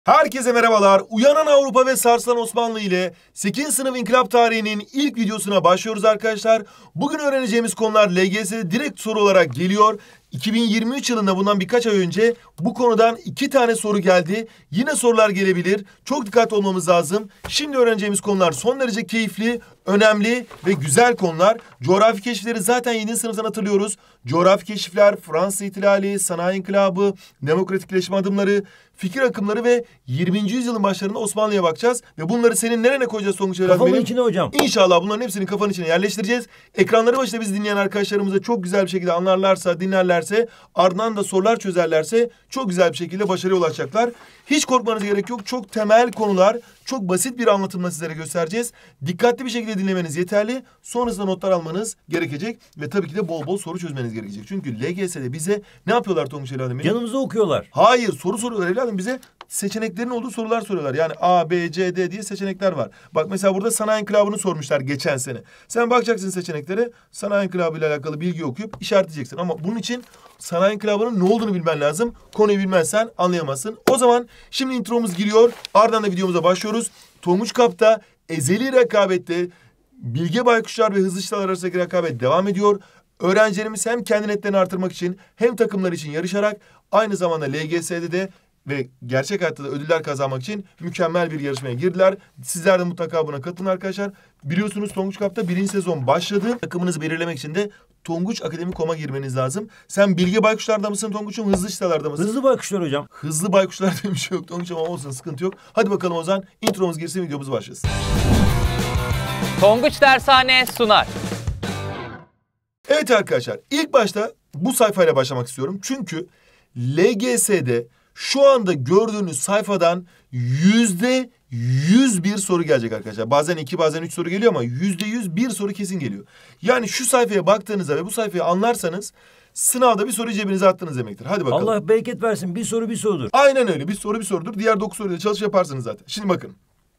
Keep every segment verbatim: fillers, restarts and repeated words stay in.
Herkese merhabalar. Uyanan Avrupa ve Sarsılan Osmanlı ile sekizinci sınıf inkılap tarihinin ilk videosuna başlıyoruz arkadaşlar. Bugün öğreneceğimiz konular L G S'de direkt soru olarak geliyor. iki bin yirmi üç yılında bundan birkaç ay önce bu konudan iki tane soru geldi. Yine sorular gelebilir. Çok dikkatli olmamız lazım. Şimdi öğreneceğimiz konular son derece keyifli, önemli ve güzel konular. Coğrafi keşifleri zaten yedinci sınıftan hatırlıyoruz. Coğrafi keşifler, Fransız İhtilali, Sanayi İnkılabı, demokratikleşme adımları, fikir akımları ve yirminci yüzyılın başlarında Osmanlı'ya bakacağız. Ve bunları senin nerene koyacağız Tonguç evladım Kafamın benim? içine hocam. İnşallah bunların hepsini kafanın içine yerleştireceğiz. Ekranları başında bizi dinleyen arkadaşlarımız da çok güzel bir şekilde anlarlarsa, dinlerlerse, ardından da sorular çözerlerse çok güzel bir şekilde başarıya ulaşacaklar. Hiç korkmanız gerek yok. Çok temel konular, çok basit bir anlatımla sizlere göstereceğiz. Dikkatli bir şekilde dinlemeniz yeterli. Sonrasında notlar almanız gerekecek. Ve tabii ki de bol bol soru çözmeniz gerekecek. Çünkü L G S'de bize ne yapıyorlar Tonguç evladım benim? Yanımıza okuyorlar. Hayır, soru soruyorlar evladım bize. Seçeneklerin olduğu sorular soruyorlar. Yani A, B, C, D diye seçenekler var. Bak mesela burada sanayi inkılabını sormuşlar geçen sene. Sen bakacaksın seçeneklere, sanayi inkılabı ile alakalı bilgi okuyup işaretleyeceksin. Ama bunun için sanayi inkılabının ne olduğunu bilmen lazım. Konuyu bilmezsen anlayamazsın. O zaman şimdi intromuz giriyor. Ardından da videomuza başlıyoruz. Tonguç Kap'ta ezeli rekabette Bilge Baykuşlar ve Hızlı Çıtalar arasındaki rekabet devam ediyor. Öğrencilerimiz hem kendi netlerini artırmak için hem takımlar için yarışarak aynı zamanda L G S'de de ve gerçek hayatta da ödüller kazanmak için mükemmel bir yarışmaya girdiler. Sizler de mutlaka buna katılın arkadaşlar. Biliyorsunuz Tonguç Kap'ta birinci sezon başladı. Takımınızı belirlemek için de Tonguç Akademi nokta com'a girmeniz lazım. Sen Bilge Baykuşlar'da mısın Tonguç'um, Hızlı Çıtalar'da mısın? Hızlı Baykuşlar hocam. Hızlı Baykuşlar diye bir şey yok Tonguç'um ama olsun, sıkıntı yok. Hadi bakalım o zaman intromuz girsin, videomuz başlasın. Tonguç Dershane sunar. Evet arkadaşlar, ilk başta bu sayfayla başlamak istiyorum. Çünkü L G S'de şu anda gördüğünüz sayfadan yüzde yüz bir soru gelecek arkadaşlar. Bazen iki, bazen üç soru geliyor ama yüzde yüz bir soru kesin geliyor. Yani şu sayfaya baktığınızda ve bu sayfayı anlarsanız sınavda bir soru cebinize attınız demektir. Hadi bakalım. Allah bereket versin. Bir soru bir sorudur. Aynen öyle. Bir soru bir sorudur. Diğer dokuz soruyla çalış yaparsınız zaten. Şimdi bakın.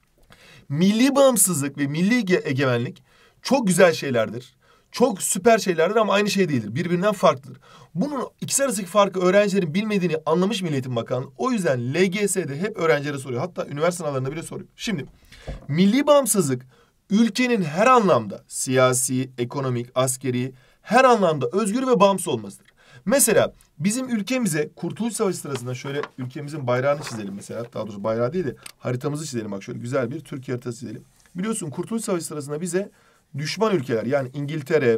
Milli bağımsızlık ve milli egemenlik çok güzel şeylerdir. Çok süper şeylerdir ama aynı şey değildir. Birbirinden farklıdır. Bunun ikisi arasındaki farkı öğrencilerin bilmediğini anlamış Milli Eğitim Bakanlığı. O yüzden L G S'de hep öğrencilere soruyor. Hatta üniversite sınavlarında bile soruyor. Şimdi milli bağımsızlık ülkenin her anlamda siyasi, ekonomik, askeri her anlamda özgür ve bağımsız olmasıdır. Mesela bizim ülkemize Kurtuluş Savaşı sırasında şöyle ülkemizin bayrağını çizelim mesela. Daha doğrusu bayrağı değil de haritamızı çizelim. Bak şöyle güzel bir Türkiye haritası çizelim. Biliyorsun Kurtuluş Savaşı sırasında bize düşman ülkeler yani İngiltere,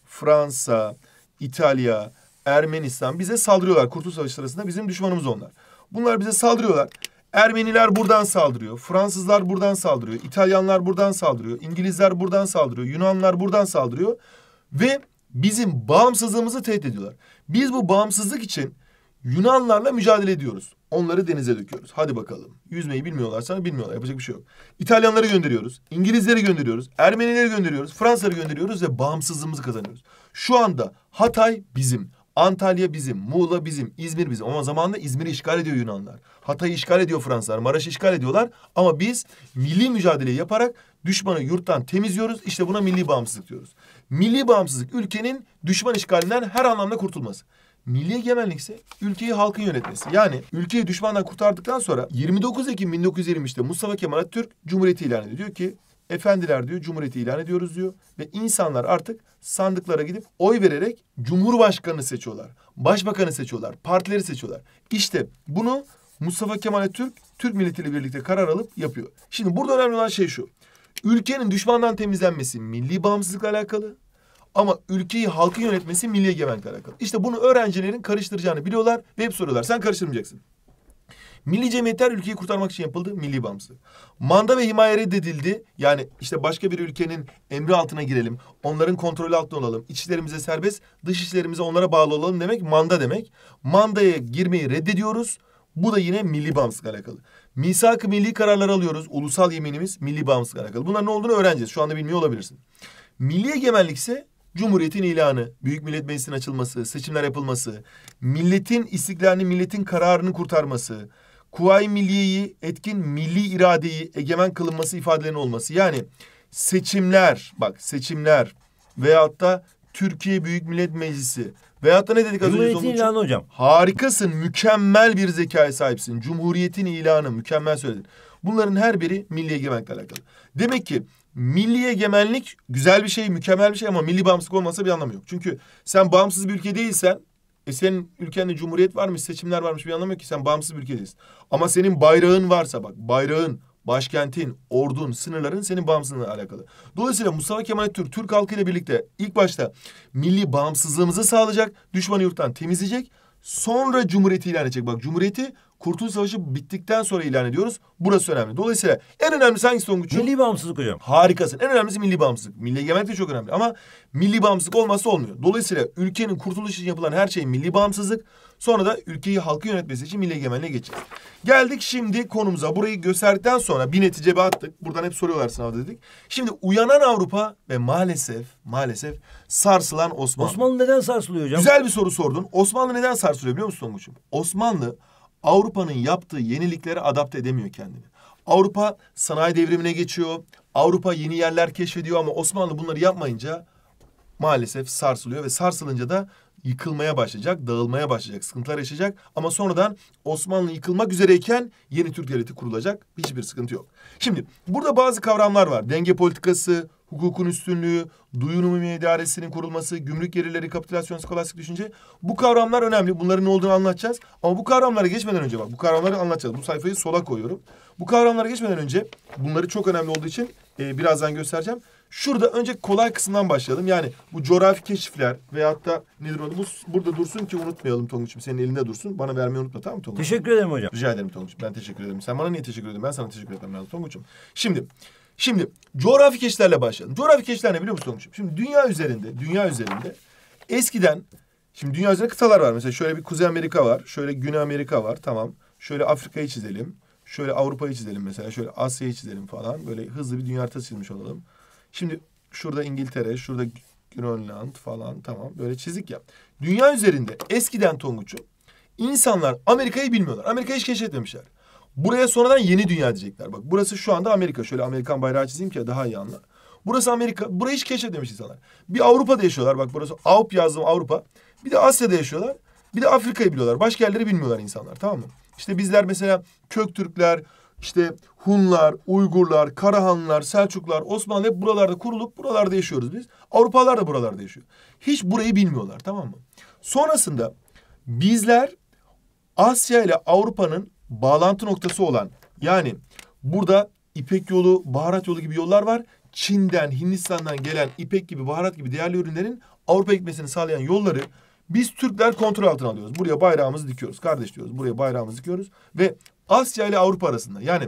Fransa, İtalya, Ermenistan bize saldırıyorlar. Kurtuluş Savaşı sırasında bizim düşmanımız onlar. Bunlar bize saldırıyorlar. Ermeniler buradan saldırıyor. Fransızlar buradan saldırıyor. İtalyanlar buradan saldırıyor. İngilizler buradan saldırıyor. Yunanlar buradan saldırıyor. Ve bizim bağımsızlığımızı tehdit ediyorlar. Biz bu bağımsızlık için Yunanlarla mücadele ediyoruz. Onları denize döküyoruz. Hadi bakalım. Yüzmeyi bilmiyorlarsa bilmiyorlar. Yapacak bir şey yok. İtalyanları gönderiyoruz. İngilizleri gönderiyoruz. Ermenileri gönderiyoruz. Fransızları gönderiyoruz ve bağımsızlığımızı kazanıyoruz. Şu anda Hatay bizim. Antalya bizim. Muğla bizim. İzmir bizim. Ama zamanında İzmir'i işgal ediyor Yunanlar. Hatay'ı işgal ediyor Fransızlar. Maraş'ı işgal ediyorlar. Ama biz milli mücadeleyi yaparak düşmanı yurttan temizliyoruz. İşte buna milli bağımsızlık diyoruz. Milli bağımsızlık ülkenin düşman işgalinden her anlamda kurtulması. Milli egemenlik ise ülkeyi halkın yönetmesi. Yani ülkeyi düşmandan kurtardıktan sonra yirmi dokuz Ekim bin dokuz yüz yirmi üçte Mustafa Kemal Atatürk Cumhuriyeti ilan ediyor. Diyor ki efendiler diyor Cumhuriyeti ilan ediyoruz diyor. Ve insanlar artık sandıklara gidip oy vererek Cumhurbaşkanı seçiyorlar. Başbakanı seçiyorlar. Partileri seçiyorlar. İşte bunu Mustafa Kemal Atatürk Türk milletiyle birlikte karar alıp yapıyor. Şimdi burada önemli olan şey şu. Ülkenin düşmandan temizlenmesi milli bağımsızlıkla alakalı. Ama ülkeyi halkın yönetmesi milli egemenlikle alakalı. İşte bunu öğrencilerin karıştıracağını biliyorlar ve hep soruyorlar. Sen karıştırmayacaksın. Milli cemiyetler ülkeyi kurtarmak için yapıldı. Milli bağımsızlık. Manda ve himaye reddedildi. Yani işte başka bir ülkenin emri altına girelim. Onların kontrolü altında olalım. İç işlerimize serbest, dış işlerimize onlara bağlı olalım demek manda demek. Mandaya girmeyi reddediyoruz. Bu da yine milli bağımsızlıkla alakalı. Misak-ı milli kararlar alıyoruz. Ulusal yeminimiz milli bağımsızlıkla alakalı. Bunların ne olduğunu öğreneceğiz. Şu anda bilmiyor olabilirsin. Milli egemenlik ise Cumhuriyetin ilanı, Büyük Millet Meclisi'nin açılması, seçimler yapılması, milletin istiklalini, milletin kararını kurtarması, Kuvayi Milliye'yi, etkin milli iradeyi egemen kılınması ifadelerinin olması. Yani seçimler, bak seçimler veyahut da Türkiye Büyük Millet Meclisi Veyahut da ne dedik az önce? Cumhuriyetin Tonguç'um? ilanı hocam. Harikasın, mükemmel bir zekaya sahipsin. Cumhuriyetin ilanı, mükemmel söyledin. Bunların her biri milli egemenlikle alakalı. Demek ki milli egemenlik güzel bir şey, mükemmel bir şey ama milli bağımsızlık olmasa bir anlamı yok. Çünkü sen bağımsız bir ülke değilsen, e senin ülkende cumhuriyet varmış, seçimler varmış bir anlamı yok ki, sen bağımsız bir ülke değilsin. Ama senin bayrağın varsa bak, bayrağın, başkentin, ordun, sınırların senin bağımsızlığınla alakalı. Dolayısıyla Mustafa Kemal Atatürk, Türk halkıyla birlikte ilk başta milli bağımsızlığımızı sağlayacak, düşmanı yurttan temizleyecek, sonra cumhuriyeti ilan edecek. Bak, cumhuriyeti Kurtuluş Savaşı bittikten sonra ilan ediyoruz. Burası önemli. Dolayısıyla en önemlisi hangisi Tonguç'um? Milli bağımsızlık hocam. Harikasın. En önemlisi milli bağımsızlık. Milli egemenlik de çok önemli ama milli bağımsızlık olmazsa olmuyor. Dolayısıyla ülkenin kurtuluşu için yapılan her şey milli bağımsızlık. Sonra da ülkeyi halkı yönetmesi için milli egemenliğe geçeceğiz. Geldik şimdi konumuza. Burayı gösterdikten sonra bir netice attık. Buradan hep soruyorlar sınavda dedik. Şimdi uyanan Avrupa ve maalesef maalesef sarsılan Osmanlı. Osmanlı neden sarsılıyor hocam? Güzel bir soru sordun. Osmanlı neden sarsılıyor biliyor musun Tonguç'um? Osmanlı Avrupa'nın yaptığı yeniliklere adapte edemiyor kendini. Avrupa sanayi devrimine geçiyor. Avrupa yeni yerler keşfediyor ama Osmanlı bunları yapmayınca maalesef sarsılıyor ve sarsılınca da yıkılmaya başlayacak, dağılmaya başlayacak, sıkıntılar yaşayacak. Ama sonradan Osmanlı yıkılmak üzereyken yeni Türk devleti kurulacak. Hiçbir sıkıntı yok. Şimdi burada bazı kavramlar var. Denge politikası, hukukun üstünlüğü, duyun umumi idaresinin kurulması, gümrük gelirleri, kapitülasyon, skolastik düşünce. Bu kavramlar önemli. Bunların ne olduğunu anlatacağız. Ama bu kavramlara geçmeden önce bak, bu kavramları anlatacağız. Bu sayfayı sola koyuyorum. Bu kavramlara geçmeden önce bunları çok önemli olduğu için e, birazdan göstereceğim. Şurada önce kolay kısımdan başlayalım. Yani bu coğrafi keşifler veyahut da nedir o? Bu burada dursun ki unutmayalım Tonguç'um. Senin elinde dursun. Bana vermeyi unutma, tamam mı Tonguç? Teşekkür ederim hocam. Rica ederim Tonguç'um. Ben teşekkür ederim. Sen bana niye teşekkür ederim? Ben sana teşekkür ederim lazım Tonguç'um. Şimdi Şimdi coğrafi keşiflerle başlayalım. Coğrafi keşifler ne biliyor musun Tonguç'um? Şimdi dünya üzerinde, dünya üzerinde eskiden, şimdi dünya üzerinde kıtalar var. Mesela şöyle bir Kuzey Amerika var. Şöyle Güney Amerika var. Tamam. Şöyle Afrika'yı çizelim. Şöyle Avrupa'yı çizelim mesela. Şöyle Asya'yı çizelim falan. Böyle hızlı bir dünya haritası çizmiş olalım. Şimdi şurada İngiltere, şurada Grönland falan, tamam. Böyle çizik ya. Dünya üzerinde eskiden Tonguç'um insanlar Amerika'yı bilmiyorlar. Amerika'yı hiç keşfetmemişler. Buraya sonradan yeni dünya diyecekler. Bak burası şu anda Amerika. Şöyle Amerikan bayrağı çizeyim ki daha iyi anla. Burası Amerika. Burayı hiç keşfetmemiş insanlar. Bir Avrupa'da yaşıyorlar. Bak burası Avrup yazdım, Avrupa. Bir de Asya'da yaşıyorlar. Bir de Afrika'yı biliyorlar. Başka yerleri bilmiyorlar insanlar, tamam mı? İşte bizler mesela Köktürkler, işte Hunlar, Uygurlar, Karahanlılar, Selçuklular, Osmanlı hep buralarda kurulup buralarda yaşıyoruz biz. Avrupalılar da buralarda yaşıyor. Hiç burayı bilmiyorlar, tamam mı? Sonrasında bizler Asya ile Avrupa'nın bağlantı noktası olan, yani burada İpek yolu, baharat yolu gibi yollar var. Çin'den, Hindistan'dan gelen İpek gibi, baharat gibi değerli ürünlerin Avrupa gitmesini sağlayan yolları biz Türkler kontrol altına alıyoruz. Buraya bayrağımızı dikiyoruz. Kardeş diyoruz. Buraya bayrağımızı dikiyoruz. Ve Asya ile Avrupa arasında, yani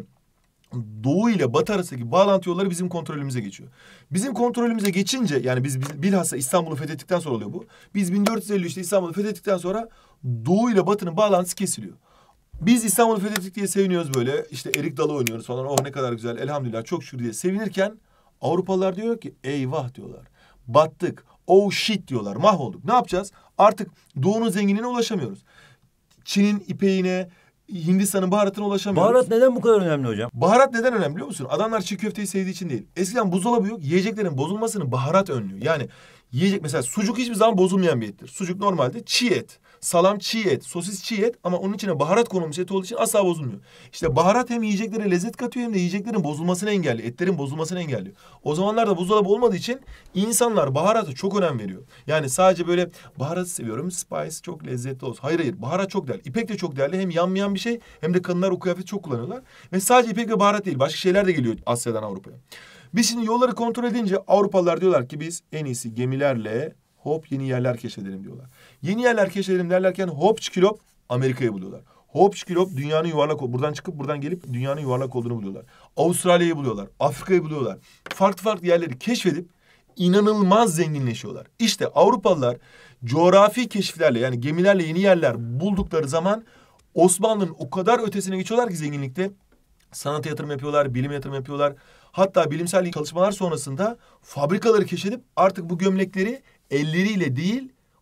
Doğu ile Batı arasındaki bağlantı yolları bizim kontrolümüze geçiyor. Bizim kontrolümüze geçince, yani biz, biz bilhassa İstanbul'u fethettikten sonra oluyor bu. Biz bin dört yüz elli üçte İstanbul'u fethettikten sonra Doğu ile Batı'nın bağlantısı kesiliyor. Biz İstanbul'u fethettik diye seviniyoruz böyle. İşte erik dalı oynuyoruz falan. Oh ne kadar güzel, elhamdülillah, çok şükür diye sevinirken Avrupalılar diyor ki eyvah diyorlar. Battık. Oh shit diyorlar. Mahvolduk. Ne yapacağız? Artık Doğu'nun zenginliğine ulaşamıyoruz. Çin'in ipeğine, Hindistan'ın baharatına ulaşamıyoruz. Baharat neden bu kadar önemli hocam? Baharat neden önemli biliyor musun? Adamlar çiğ köfteyi sevdiği için değil. Eskiden buzdolabı yok. Yiyeceklerin bozulmasını baharat önlüyor. Yani yiyecek, mesela sucuk hiçbir zaman bozulmayan bir ettir. Sucuk normalde çiğ et. Salam çiğ et, sosis çiğ et ama onun içine baharat konulmuş et olduğu için asla bozulmuyor. İşte baharat hem yiyeceklere lezzet katıyor hem de yiyeceklerin bozulmasını engelliyor. Etlerin bozulmasını engelliyor. O zamanlarda buzdolabı olmadığı için insanlar baharata çok önem veriyor. Yani sadece böyle baharatı seviyorum, spice çok lezzetli olsun. Hayır hayır, baharat çok değerli. İpek de çok değerli. Hem yanmayan bir şey hem de kadınlar o kıyafeti çok kullanıyorlar. Ve sadece ipek ve baharat değil, başka şeyler de geliyor Asya'dan Avrupa'ya. Biz şimdi yolları kontrol edince Avrupalılar diyorlar ki biz en iyisi gemilerle hop yeni yerler keşfedelim diyorlar. Yeni yerler keşfedelim derlerken hop çıkilop Amerika'yı buluyorlar. Hop çıkilop dünyanın yuvarlak, buradan çıkıp buradan gelip dünyanın yuvarlak olduğunu buluyorlar. Avustralya'yı buluyorlar. Afrika'yı buluyorlar. Farklı farklı yerleri keşfedip inanılmaz zenginleşiyorlar. İşte Avrupalılar coğrafi keşiflerle, yani gemilerle yeni yerler buldukları zaman Osmanlı'nın o kadar ötesine geçiyorlar ki zenginlikte. Sanata yatırım yapıyorlar, bilim yatırım yapıyorlar. Hatta bilimsel çalışmalar sonrasında fabrikaları keşfedip artık bu gömlekleri elleriyle değil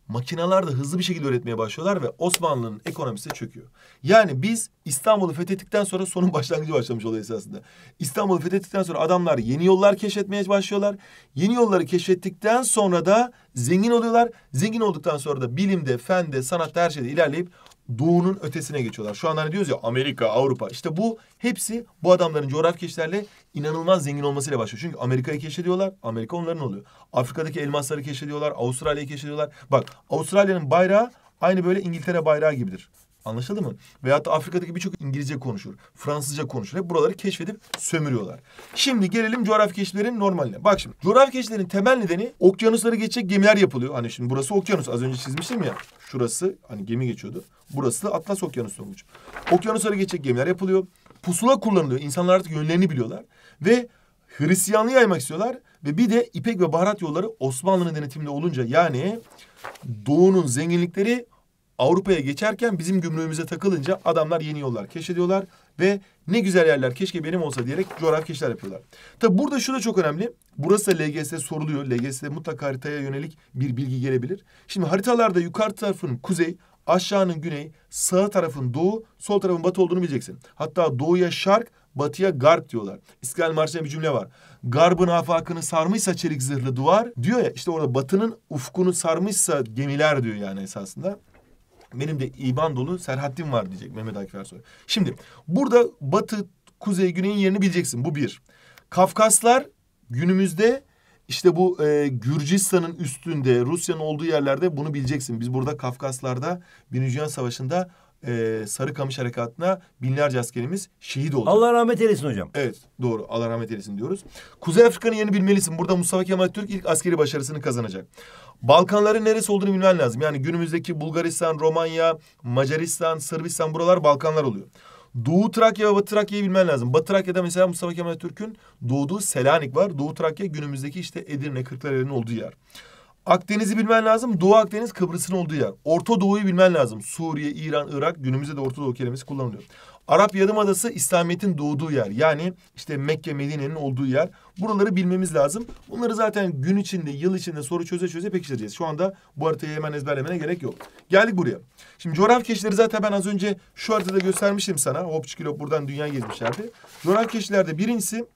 Makineler de hızlı bir şekilde üretmeye başlıyorlar ve Osmanlı'nın ekonomisi çöküyor. Yani biz İstanbul'u fethettikten sonra sonun başlangıcı başlamış oluyor esasında. İstanbul'u fethettikten sonra adamlar yeni yollar keşfetmeye başlıyorlar. Yeni yolları keşfettikten sonra da zengin oluyorlar. Zengin olduktan sonra da bilimde, fende, sanatta her şeyde ilerleyip doğunun ötesine geçiyorlar. Şu anda hani diyoruz ya Amerika, Avrupa. İşte bu hepsi bu adamların coğrafi keşiflerle inanılmaz zengin olmasıyla başlıyor. Çünkü Amerika'yı keşfediyorlar. Amerika onların oluyor. Afrika'daki elmasları keşfediyorlar. Avustralya'yı keşfediyorlar. Bak Avustralya'nın bayrağı aynı böyle İngiltere bayrağı gibidir. Anlaşıldı mı? Veyahut da Afrika'daki birçok İngilizce konuşur. Fransızca konuşur. Hep buraları keşfedip sömürüyorlar. Şimdi gelelim coğrafi keşiflerin normaline. Bak şimdi coğrafi keşiflerin temel nedeni okyanusları geçecek gemiler yapılıyor. Hani şimdi burası okyanus. Az önce çizmiştim ya. Şurası hani gemi geçiyordu. Burası da Atlas Okyanusu olmuş. Okyanusları geçecek gemiler yapılıyor. Pusula kullanılıyor. İnsanlar artık yönlerini biliyorlar. Ve Hristiyanlığı yaymak istiyorlar. Ve bir de İpek ve baharat yolları Osmanlı'nın denetiminde olunca yani doğunun zenginlikleri Avrupa'ya geçerken bizim gümrüğümüze takılınca adamlar yeni yollar keşfediyorlar ve ne güzel yerler keşke benim olsa diyerek coğrafi keşifler yapıyorlar. Tabi burada şu da çok önemli. Burası da L G S soruluyor. L G S'de mutlaka haritaya yönelik bir bilgi gelebilir. Şimdi haritalarda yukarı tarafın kuzey, aşağının güney, sağ tarafın doğu, sol tarafın batı olduğunu bileceksin. Hatta doğuya şark, batıya garp diyorlar. İstiklal Marşı'nda bir cümle var. Garbın afakını sarmışsa çelik zırhlı duvar diyor ya, işte orada batının ufkunu sarmışsa gemiler diyor yani esasında. Benim de İban dolu Serhattin var diyecek Mehmet Akif Ersoy. Şimdi burada batı, kuzey, güneyin yerini bileceksin. Bu bir. Kafkaslar günümüzde işte bu e, Gürcistan'ın üstünde, Rusya'nın olduğu yerlerde bunu bileceksin. Biz burada Kafkaslar'da Birinci Dünya Savaşı'nda e, Sarıkamış Harekatı'na binlerce askerimiz şehit oldu. Allah rahmet eylesin hocam. Evet doğru, Allah rahmet eylesin diyoruz. Kuzey Afrika'nın yerini bilmelisin. Burada Mustafa Kemal Türk ilk askeri başarısını kazanacak. Balkanların neresi olduğunu bilmen lazım. Yani günümüzdeki Bulgaristan, Romanya, Macaristan, Sırbistan buralar Balkanlar oluyor. Doğu Trakya ve Batı Trakya'yı bilmen lazım. Batı Trakya'da mesela Mustafa Kemal Türk'ün doğduğu Selanik var. Doğu Trakya günümüzdeki işte Edirne, Kırklareli'nin olduğu yer. Akdeniz'i bilmen lazım. Doğu Akdeniz Kıbrıs'ın olduğu yer. Orta Doğu'yu bilmen lazım. Suriye, İran, Irak günümüzde de Orta Doğu kelimesi kullanılıyor. Arap Yarımadası İslamiyet'in doğduğu yer. Yani işte Mekke, Medine'nin olduğu yer. Buraları bilmemiz lazım. Bunları zaten gün içinde, yıl içinde soru çöze çöze pekiştireceğiz. Şu anda bu haritayı hemen ezberlemene gerek yok. Geldik buraya. Şimdi coğrafi keşifleri zaten ben az önce şu haritada göstermiştim sana. Hopçikilop buradan dünya gezmişlerdi. Coğrafi keşiflerde birincisi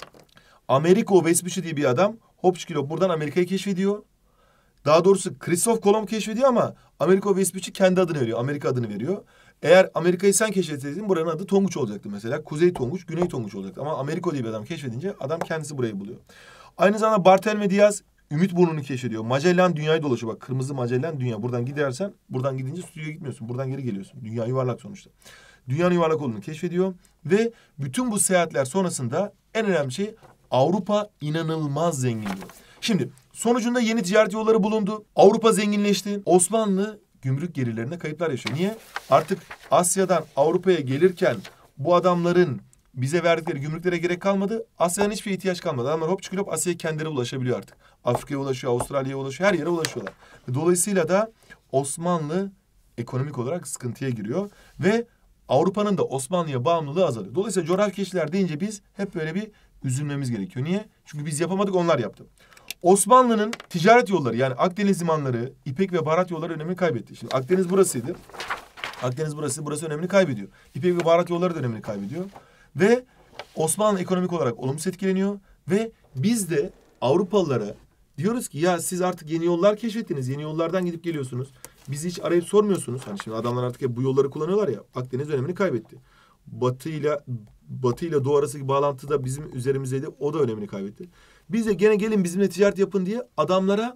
Amerigo Vespucci diye bir adam. Hopçikilop buradan Amerika'yı keşfediyor. Daha doğrusu Christoph Kolomb keşfediyor ama Amerigo Vespucci kendi adını veriyor. Amerika adını veriyor. Eğer Amerika'yı sen keşfetseydin buranın adı Tonguç olacaktı mesela. Kuzey Tonguç, Güney Tonguç olacaktı. Ama Amerigo diye bir adam keşfedince adam kendisi burayı buluyor. Aynı zamanda Bartolomé Diaz Ümitburnu'nu keşfediyor. Magellan dünyayı dolaşıyor. Bak kırmızı Magellan dünya. Buradan gidersen buradan gidince stüdyoya gitmiyorsun. Buradan geri geliyorsun. Dünya yuvarlak sonuçta. Dünyanın yuvarlak olduğunu keşfediyor. Ve bütün bu seyahatler sonrasında en önemli şey Avrupa inanılmaz zenginliyor. Şimdi sonucunda yeni ticaret yolları bulundu. Avrupa zenginleşti. Osmanlı gümrük gelirlerinde kayıplar yaşıyor. Niye? Artık Asya'dan Avrupa'ya gelirken bu adamların bize verdikleri gümrüklere gerek kalmadı. Asya'dan hiçbir ihtiyaç kalmadı. Adamlar hop çıkıp Asya'ya kendileri ulaşabiliyor artık. Afrika'ya ulaşıyor, Avustralya'ya ulaşıyor, her yere ulaşıyorlar. Dolayısıyla da Osmanlı ekonomik olarak sıkıntıya giriyor ve Avrupa'nın da Osmanlı'ya bağımlılığı azalıyor. Dolayısıyla coğrafi keşifler deyince biz hep böyle bir üzülmemiz gerekiyor. Niye? Çünkü biz yapamadık, onlar yaptı. Osmanlı'nın ticaret yolları yani Akdeniz limanları, İpek ve baharat yolları önemini kaybetti. Şimdi Akdeniz burasıydı. Akdeniz burası, burası önemini kaybediyor. İpek ve baharat yolları da önemini kaybediyor. Ve Osmanlı ekonomik olarak olumsuz etkileniyor. Ve biz de Avrupalılara diyoruz ki ya siz artık yeni yollar keşfettiniz. Yeni yollardan gidip geliyorsunuz. Bizi hiç arayıp sormuyorsunuz. Hani şimdi adamlar artık hep bu yolları kullanıyorlar ya. Akdeniz önemini kaybetti. Batı ile Batı ile Doğu arasındaki bağlantı da bizim üzerimizdeydi. O da önemini kaybetti. Biz de gene gelin bizimle ticaret yapın diye adamlara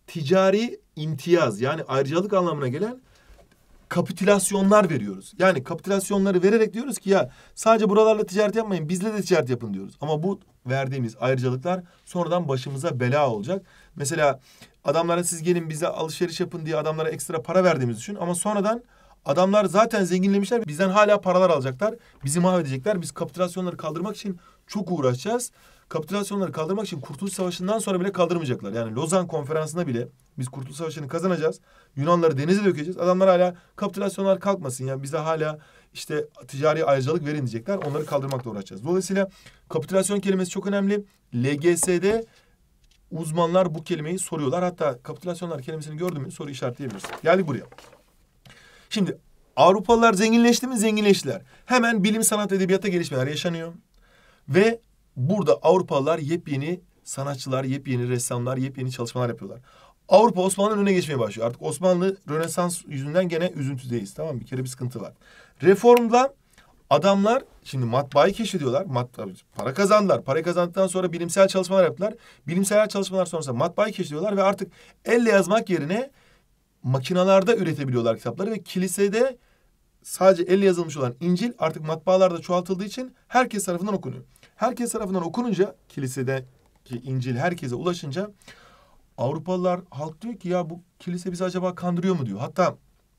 ticari imtiyaz yani ayrıcalık anlamına gelen kapitülasyonlar veriyoruz. Yani kapitülasyonları vererek diyoruz ki ya sadece buralarla ticaret yapmayın, bizle de ticaret yapın diyoruz. Ama bu verdiğimiz ayrıcalıklar sonradan başımıza bela olacak. Mesela adamlara siz gelin bize alışveriş yapın diye adamlara ekstra para verdiğimizi düşün. Ama sonradan adamlar zaten zenginlemişler, bizden hala paralar alacaklar, bizi mahvedecekler. Biz kapitülasyonları kaldırmak için çok uğraşacağız. Kapitülasyonları kaldırmak için Kurtuluş Savaşı'ndan sonra bile kaldırmayacaklar. Yani Lozan Konferansı'nda bile biz Kurtuluş Savaşı'nı kazanacağız. Yunanları denize dökeceğiz. Adamlar hala kapitülasyonlar kalkmasın. Yani bize hala işte ticari ayrıcalık verin diyecekler. Onları kaldırmakla uğraşacağız. Dolayısıyla kapitülasyon kelimesi çok önemli. L G S'de uzmanlar bu kelimeyi soruyorlar. Hatta kapitülasyonlar kelimesini gördün mü soru işaretleyebilirsin. Geldik buraya. Şimdi Avrupalılar zenginleşti mi? Zenginleştiler. Hemen bilim, sanat, edebiyata gelişmeler yaşanıyor. Ve burada Avrupalılar yepyeni sanatçılar, yepyeni ressamlar, yepyeni çalışmalar yapıyorlar. Avrupa Osmanlı'nın önüne geçmeye başlıyor. Artık Osmanlı Rönesans yüzünden gene üzüntüdeyiz. Tamam mı? Bir kere bir sıkıntı var. Reformda adamlar şimdi matbaayı keşfediyorlar. Mat, para kazandılar. Para kazandıktan sonra bilimsel çalışmalar yaptılar. Bilimsel çalışmalar sonrasında matbaayı keşfediyorlar ve artık elle yazmak yerine makinalarda üretebiliyorlar kitapları ve kilisede sadece elle yazılmış olan İncil artık matbaalarda çoğaltıldığı için herkes tarafından okunuyor. Herkes tarafından okununca kilisedeki İncil herkese ulaşınca Avrupalılar halk diyor ki ya bu kilise bizi acaba kandırıyor mu diyor. Hatta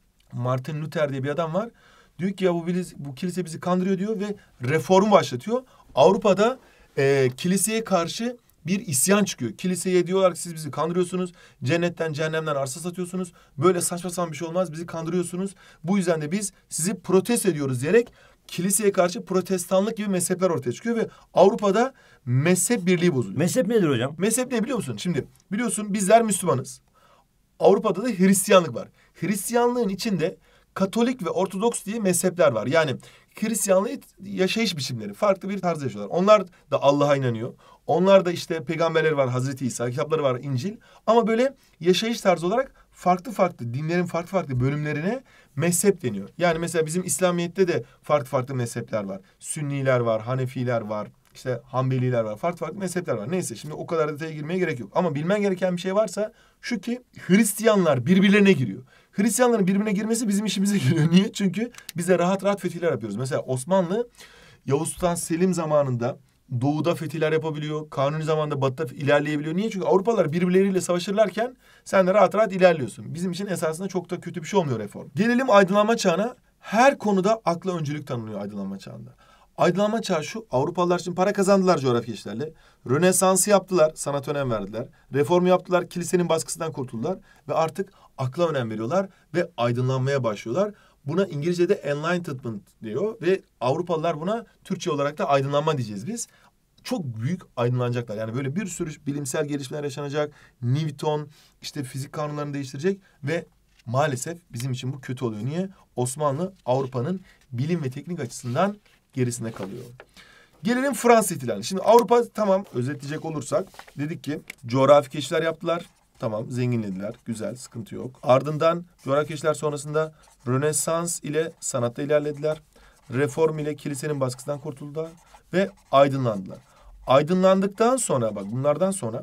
Martin Luther diye bir adam var. Diyor ki ya bu, bu kilise bizi kandırıyor diyor ve reformu başlatıyor. Avrupa'da e, kiliseye karşı bir isyan çıkıyor. Kiliseye diyorlar ki siz bizi kandırıyorsunuz. Cennetten cehennemden arsa satıyorsunuz. Böyle saçma sapan bir şey olmaz. Bizi kandırıyorsunuz. Bu yüzden de biz sizi protesto ediyoruz diyerek kiliseye karşı protestanlık gibi mezhepler ortaya çıkıyor ve Avrupa'da mezhep birliği bozuluyor. Mezhep nedir hocam? Mezhep ne biliyor musun? Şimdi biliyorsun bizler Müslümanız. Avrupa'da da Hristiyanlık var. Hristiyanlığın içinde Katolik ve Ortodoks diye mezhepler var. Yani Hristiyanlığı yaşayış biçimleri. Farklı bir tarz yaşıyorlar. Onlar da Allah'a inanıyor. Onlar da işte peygamberleri var, Hazreti İsa, kitapları var, İncil. Ama böyle yaşayış tarzı olarak farklı farklı dinlerin farklı farklı bölümlerine mezhep deniyor. Yani mesela bizim İslamiyet'te de farklı farklı mezhepler var. Sünniler var, Hanefiler var, işte Hanbeliler var. Farklı farklı mezhepler var. Neyse şimdi o kadar detaya girmeye gerek yok. Ama bilmen gereken bir şey varsa şu ki Hristiyanlar birbirlerine giriyor. Hristiyanların birbirine girmesi bizim işimize geliyor. Niye? Çünkü biz de rahat rahat fetihler yapıyoruz. Mesela Osmanlı Yavuz Sultan Selim zamanında doğuda fetihler yapabiliyor. Kanuni zamanda batıda ilerleyebiliyor. Niye? Çünkü Avrupalılar birbirleriyle savaşırlarken sen de rahat rahat ilerliyorsun. Bizim için esasında çok da kötü bir şey olmuyor reform. Gelelim aydınlanma çağına. Her konuda akla öncülük tanınıyor aydınlanma çağında. Aydınlanma çağı şu, Avrupalılar için para kazandılar coğrafya işlerle. Rönesans'ı yaptılar, sanata önem verdiler. Reformu yaptılar, kilisenin baskısından kurtuldular. Ve artık akla önem veriyorlar ve aydınlanmaya başlıyorlar. Buna İngilizce'de enlightenment diyor ve Avrupalılar buna Türkçe olarak da aydınlanma diyeceğiz biz. Çok büyük aydınlanacaklar. Yani böyle bir sürü bilimsel gelişmeler yaşanacak. Newton işte fizik kanunlarını değiştirecek ve maalesef bizim için bu kötü oluyor. Niye? Osmanlı Avrupa'nın bilim ve teknik açısından gerisinde kalıyor. Gelelim Fransız ihtilali. Şimdi Avrupa tamam özetleyecek olursak dedik ki coğrafi keşifler yaptılar. Tamam zenginlediler. Güzel sıkıntı yok. Ardından coğrafi keşifler sonrasında Rönesans ile sanatta ilerlediler. Reform ile kilisenin baskısından kurtuldular ve aydınlandılar. Aydınlandıktan sonra bak bunlardan sonra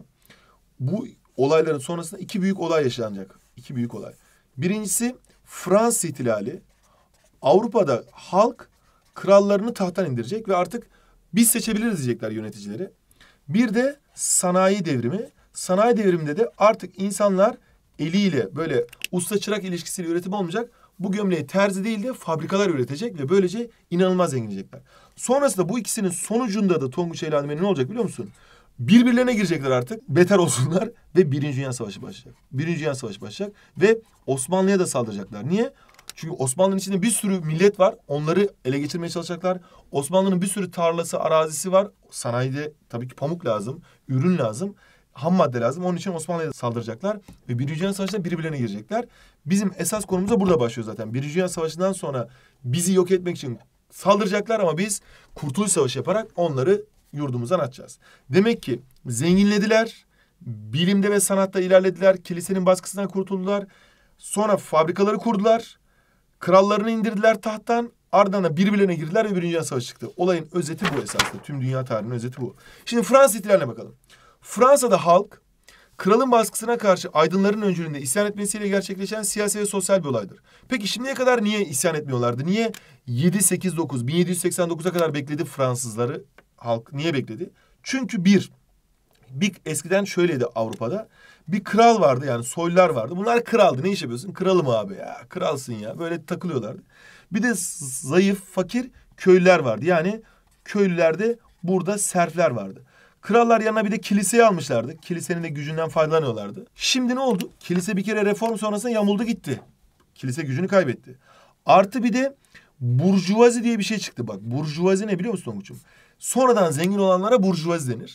bu olayların sonrasında iki büyük olay yaşanacak. İki büyük olay. Birincisi Fransız ihtilali. Avrupa'da halk krallarını tahttan indirecek ve artık biz seçebiliriz diyecekler yöneticileri. Bir de sanayi devrimi. Sanayi devriminde de artık insanlar eliyle böyle usta çırak ilişkisiyle üretim olmayacak. Bu gömleği terzi değil de fabrikalar üretecek ve böylece inanılmaz zenginleyecekler. Sonrasında bu ikisinin sonucunda da Tonguç Eylemi ne olacak biliyor musun? Birbirlerine girecekler artık. Beter olsunlar ve Birinci Dünya Savaşı başlayacak. Birinci Dünya Savaşı başlayacak ve Osmanlı'ya da saldıracaklar. Niye? Çünkü Osmanlı'nın içinde bir sürü millet var. Onları ele geçirmeye çalışacaklar. Osmanlı'nın bir sürü tarlası, arazisi var. Sanayide tabii ki pamuk lazım, ürün lazım, ham madde lazım. Onun için Osmanlı'ya da saldıracaklar. Ve Birinci Dünya Savaşı'nda birbirlerine girecekler. Bizim esas konumuz da burada başlıyor zaten. Birinci Dünya Savaşı'ndan sonra bizi yok etmek için saldıracaklar ama biz Kurtuluş Savaşı yaparak onları yurdumuzdan atacağız. Demek ki zenginlediler, bilimde ve sanatta ilerlediler, kilisenin baskısından kurtuldular. Sonra fabrikaları kurdular, krallarını indirdiler tahttan, ardından da birbirlerine girdiler ve Birinci Dünya Savaşı çıktı. Olayın özeti bu esasında. Tüm dünya tarihinin özeti bu. Şimdi Fransız ihtilaline bakalım. Fransa'da halk, kralın baskısına karşı aydınların öncülüğünde isyan etmesiyle gerçekleşen siyasi ve sosyal bir olaydır. Peki şimdiye kadar niye isyan etmiyorlardı? Niye yedi, sekiz, dokuz, bin yedi yüz seksen dokuza kadar bekledi Fransızları halk? Niye bekledi? Çünkü bir, bir eskiden şöyleydi Avrupa'da. Bir kral vardı yani soylular vardı. Bunlar kraldı. Ne iş yapıyorsun? Kralım abi ya. Kralsın ya. Böyle takılıyorlardı. Bir de zayıf, fakir köylüler vardı. Yani köylülerde burada serfler vardı. Krallar yanına bir de kiliseyi almışlardı. Kilisenin de gücünden faydalanıyorlardı. Şimdi ne oldu? Kilise bir kere reform sonrasında yamuldu gitti. Kilise gücünü kaybetti. Artı bir de burjuvazi diye bir şey çıktı bak. Burjuvazi ne biliyor musun Tonguç'um? Sonradan zengin olanlara burjuvazi denir.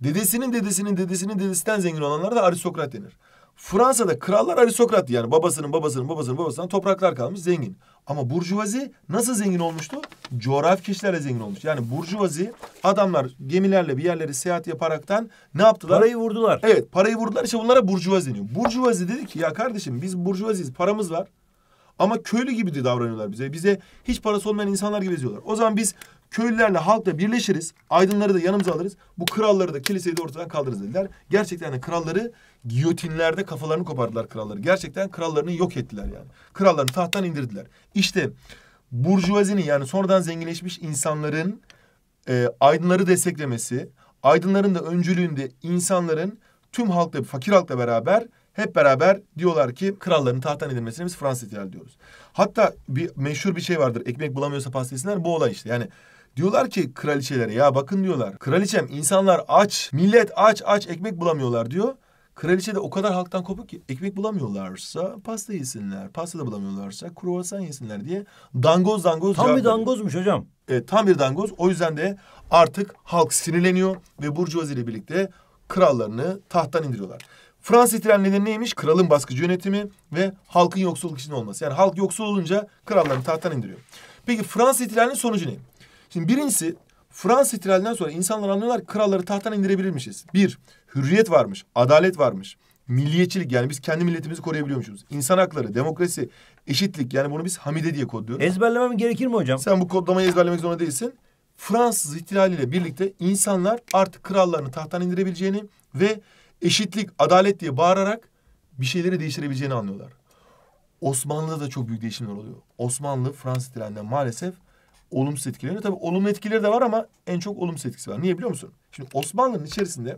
Dedesinin dedesinin dedesinin dedesinden zengin olanlara da aristokrat denir. Fransa'da krallar aristokrat, yani babasının babasının babasının babasından topraklar kalmış, zengin. Ama burjuvazi nasıl zengin olmuştu? Coğrafi keşiflerle zengin olmuş. Yani burjuvazi adamlar gemilerle bir yerlere seyahat yaparaktan ne yaptılar? Parayı vurdular. Evet, parayı vurdular, işte bunlara burjuvazi deniyor. Burjuvazi dedi ki ya kardeşim biz burjuvaziyiz, paramız var. Ama köylü gibi de davranıyorlar bize. Bize hiç parası olmayan insanlar gibi eziyorlar. O zaman biz köylülerle, halkla birleşiriz. Aydınları da yanımıza alırız. Bu kralları da, kiliseyi de ortadan kaldırırız dediler. Gerçekten de kralları giyotinlerde kafalarını kopardılar kralları. Gerçekten krallarını yok ettiler yani. Krallarını tahttan indirdiler. İşte burjuvazinin, yani sonradan zenginleşmiş insanların e, aydınları desteklemesi, aydınların da öncülüğünde insanların tüm halkla, fakir halkla beraber hep beraber diyorlar ki kralların tahttan edilmesine biz Fransız ihtilali diyoruz. Hatta bir meşhur bir şey vardır. Ekmek bulamıyorsa pasta yesinler, bu olay işte. Yani diyorlar ki kraliçelere, ya bakın diyorlar. Kraliçem, insanlar aç, millet aç aç ekmek bulamıyorlar diyor. Kraliçe de o kadar halktan kopuk ki ekmek bulamıyorlarsa pasta yesinler. Pasta da bulamıyorlarsa kruvasan yesinler diye dangoz dangoz Tam cevap bir veriyor. dangozmuş hocam. Evet, tam bir dangoz. O yüzden de artık halk sinirleniyor ve burjuvazi ile birlikte krallarını tahttan indiriyorlar. Fransız ihtilali nedeni neymiş? Kralın baskıcı yönetimi ve halkın yoksulluk içinde olması. Yani halk yoksul olunca krallarını tahttan indiriyor. Peki Fransız ihtilalinin sonucu ne? Şimdi birincisi, Fransız ihtilalinden sonra insanlar anlıyorlar ki kralları tahttan indirebilirmişiz. Bir, hürriyet varmış, adalet varmış, milliyetçilik, yani biz kendi milletimizi koruyabiliyormuşuz. İnsan hakları, demokrasi, eşitlik, yani bunu biz Hamide diye kodluyoruz. Ezberlemem gerekir mi hocam? Sen bu kodlamayı ezberlemek zorunda değilsin. Fransız ihtilaliyle birlikte insanlar artık krallarını tahttan indirebileceğini ve eşitlik, adalet diye bağırarak bir şeyleri değiştirebileceğini anlıyorlar. Osmanlı'da da çok büyük değişimler oluyor. Osmanlı Fransız ihtilalinden maalesef olumsuz etkileniyor. Tabii olumlu etkileri de var ama en çok olumsuz etkisi var. Niye biliyor musun? Şimdi Osmanlı'nın içerisinde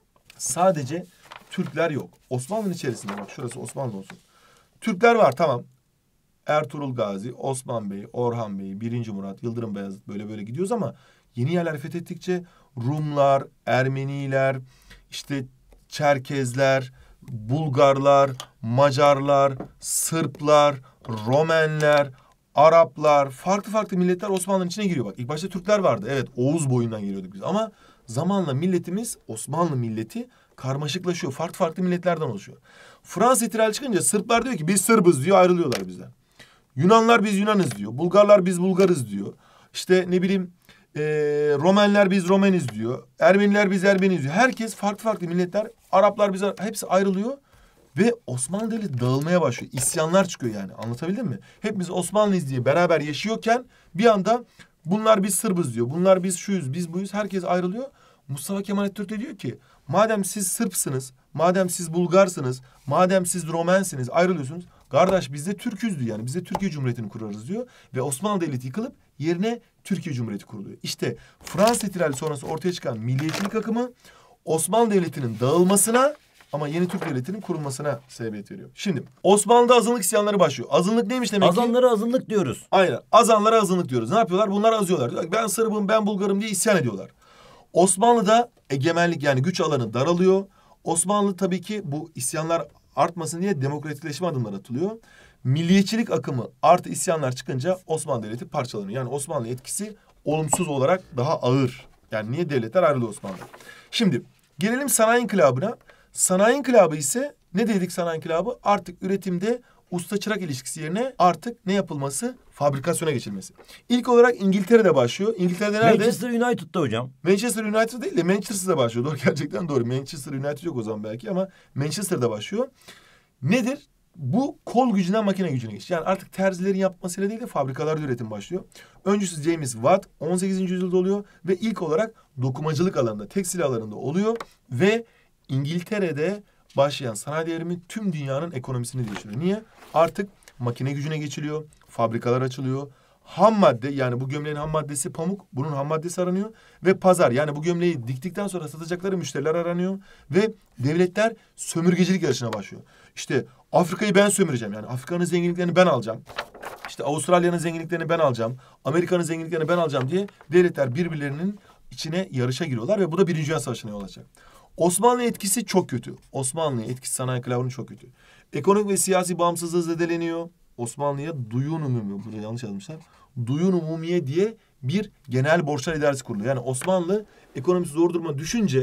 sadece Türkler yok. Osmanlı'nın içerisinde, bak şurası Osmanlı olsun. Türkler var, tamam. Ertuğrul Gazi, Osman Bey, Orhan Bey, birinci. Murat, Yıldırım Beyazıt, böyle böyle gidiyoruz ama yeni yerler fethettikçe Rumlar, Ermeniler, işte Çerkezler, Bulgarlar, Macarlar, Sırplar, Romenler, Araplar, farklı farklı milletler Osmanlı'nın içine giriyor. Bak ilk başta Türkler vardı. Evet, Oğuz boyundan geliyorduk biz ama zamanla milletimiz, Osmanlı milleti karmaşıklaşıyor. Farklı farklı milletlerden oluşuyor. Fransız ihtilali çıkınca Sırplar diyor ki biz Sırbız diyor, ayrılıyorlar bizden. Yunanlar biz Yunanız diyor. Bulgarlar biz Bulgarız diyor. İşte ne bileyim e, Romenler biz Romeniz diyor. Ermeniler biz Ermeniz diyor. Herkes farklı farklı milletler. Araplar biz, hepsi ayrılıyor. Ve Osmanlı Devleti dağılmaya başlıyor. İsyanlar çıkıyor yani. Anlatabildim mi? Hepimiz Osmanlıyız diye beraber yaşıyorken bir anda bunlar biz Sırbız diyor. Bunlar biz şuyuz, biz buyuz. Herkes ayrılıyor. Mustafa Kemal Atatürk de diyor ki madem siz Sırpsınız, madem siz Bulgarsınız, madem siz Romensiniz, ayrılıyorsunuz. Kardeş biz de Türk'üz diyor yani. Biz de Türkiye Cumhuriyeti'ni kurarız diyor. Ve Osmanlı Devleti yıkılıp yerine Türkiye Cumhuriyeti kuruluyor. İşte Fransız ihtilali sonrası ortaya çıkan milliyetçilik akımı Osmanlı Devleti'nin dağılmasına ama yeni Türk Devleti'nin kurulmasına sebebiyet veriyor. Şimdi Osmanlı'da azınlık isyanları başlıyor. Azınlık neymiş demek ki? Azanlara azınlık diyoruz. Aynen. Azanlara azınlık diyoruz. Ne yapıyorlar? Bunlar azıyorlar. Diyorlar ki ben Sırbım, ben Bulgarım diye isyan ediyorlar. Osmanlı'da egemenlik, yani güç alanı daralıyor. Osmanlı tabii ki bu isyanlar artmasın diye demokratikleşme adımları atılıyor. Milliyetçilik akımı artı isyanlar çıkınca Osmanlı Devleti parçalanıyor. Yani Osmanlı etkisi olumsuz olarak daha ağır. Yani niye devletler ayrılıyor Osmanlı'da? Şimdi gelelim sanayi inkılabına. Sanayi inkılabı ise ne dedik sanayi inkılabı? Artık üretimde usta çırak ilişkisi yerine artık ne yapılması? Fabrikasyona geçilmesi. İlk olarak İngiltere'de başlıyor. İngiltere'de nerede? Manchester United'da hocam. Manchester United değil de Manchester'da başlıyor. Doğru, gerçekten doğru. Manchester United yok o zaman belki ama Manchester'da başlıyor. Nedir? Bu kol gücünden makine gücüne geçiş. Yani artık terzilerin yapmasıyla değil de fabrikalarda üretim başlıyor. Öncüsü James Watt on sekizinci yüzyılda oluyor ve ilk olarak dokumacılık alanında, tekstil alanında oluyor ve İngiltere'de başlayan sanayi devrimi tüm dünyanın ekonomisini değiştiriyor. Niye? Artık makine gücüne geçiliyor, fabrikalar açılıyor. Ham madde, yani bu gömleğin ham maddesi pamuk, bunun ham maddesi aranıyor ve pazar, yani bu gömleği diktikten sonra satacakları müşteriler aranıyor ve devletler sömürgecilik yarışına başlıyor. İşte Afrika'yı ben sömüreceğim, yani Afrika'nın zenginliklerini ben alacağım. İşte Avustralya'nın zenginliklerini ben alacağım, Amerika'nın zenginliklerini ben alacağım diye devletler birbirlerinin içine yarışa giriyorlar ve bu da Birinci Dünya Savaşı'na yol açacak. Osmanlı etkisi çok kötü. Osmanlı'ya etkisi sanayi inkılabının çok kötü. Ekonomik ve siyasi bağımsızlığı zedeleniyor. Osmanlı'ya duyun umumiye, burada yanlış yazmışlar. Duyun umumiye diye bir genel borçlar idaresi kuruluyor. Yani Osmanlı ekonomisi zor duruma düşünce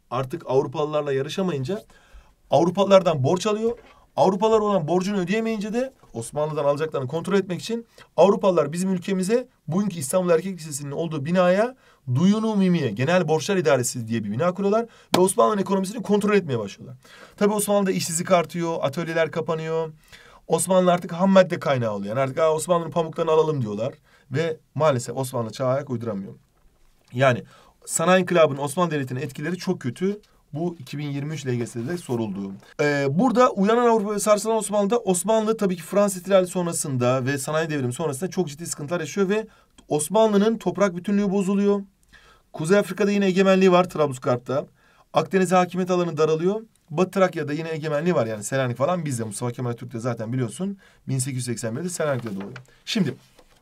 artık Avrupalılarla yarışamayınca Avrupalılardan borç alıyor. Avrupalılar olan borcunu ödeyemeyince de Osmanlı'dan alacaklarını kontrol etmek için Avrupalılar bizim ülkemize bugünkü İstanbul Erkek Lisesi'nin olduğu binaya Duyunu Mimiye, Genel Borçlar İdaresi diye bir bina kuruyorlar ve Osmanlı'nın ekonomisini kontrol etmeye başlıyorlar. Tabii Osmanlı'da işsizlik artıyor, atölyeler kapanıyor. Osmanlı artık ham madde kaynağı oluyor. Yani artık Osmanlı'nın pamuklarını alalım diyorlar ve maalesef Osmanlı çağa ayak uyduramıyor. Yani sanayi inkılabının Osmanlı Devleti'nin etkileri çok kötü. Bu iki bin yirmi üç L G S'de de soruldu. Ee, burada uyanan Avrupa ve sarsılan Osmanlı'da Osmanlı tabii ki Fransız İhtilali sonrasında ve sanayi devrimi sonrasında çok ciddi sıkıntılar yaşıyor ve Osmanlı'nın toprak bütünlüğü bozuluyor. Kuzey Afrika'da yine egemenliği var Trablusgarp'ta. Akdeniz'e hakimiyet alanı daralıyor. Batı Trakya'da yine egemenliği var yani Selanik falan bizde. Mustafa Kemal Atatürk de zaten biliyorsun bin sekiz yüz seksen birde Selanik'te doğuyor. Şimdi